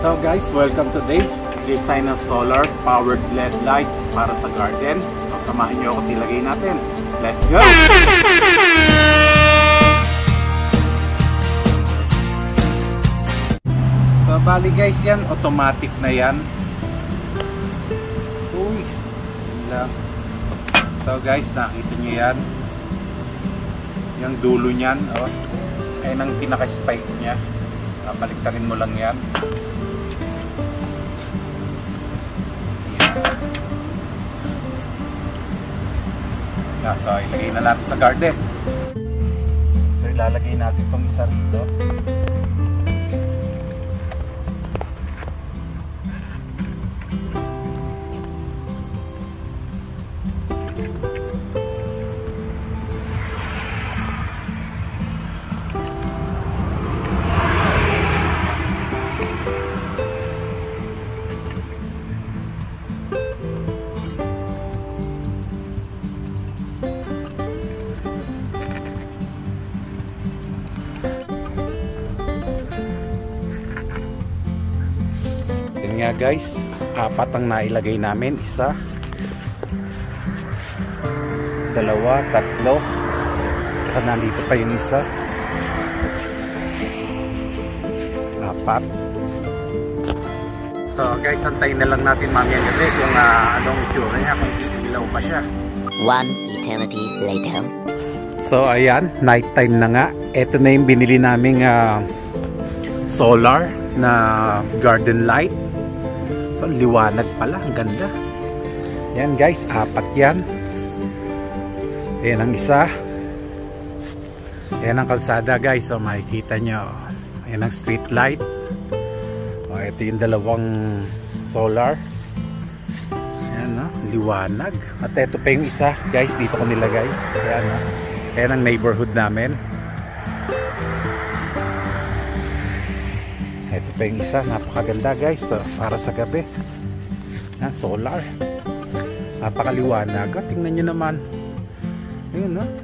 So guys, welcome today. Design ng solar powered LED light para sa garden. So samahan nyo ako, tilagay natin. Let's go! So bali guys, yan automatic na yan. Uy, lang. So guys, nakita nyo yan. Yung dulo nyan, oh. Ayan ang pinaka-spike nya. Baliktarin mo lang yan. Yan. So ilagay na natin sa garden. So ilalagay natin itong isa rito. Nga guys, 4 ang nailagay namin. 1, 2, 3, saka nandito pa yung isa. 4. So guys, antayin na lang natin mamaya gabi kung anong itsura niya, kung ilaw pa siya. 1 eternity later. So ayan, night time na nga. Ito na yung binili naming solar na garden light. So liwanag pala, ang ganda. Yan guys, 4 yan. Ayan ang isa. Ayan ang kalsada guys. So makikita nyo. Ayan ang street light. O, ito yung 2 solar. Ayan, no? Liwanag. At ito pa yung isa guys, dito ko nilagay. Ayan, no? Ayan ang neighborhood namin. Ito pa yung isa, napakaganda guys, so, para sa gabi. Solar, napakaliwanag. Tingnan nyo naman. Ayun, no?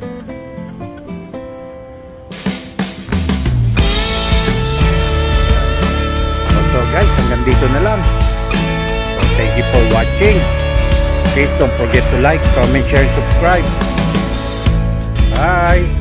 So guys, hanggang dito na lang. So thank you for watching. Please don't forget to like, comment, share, and subscribe. Bye!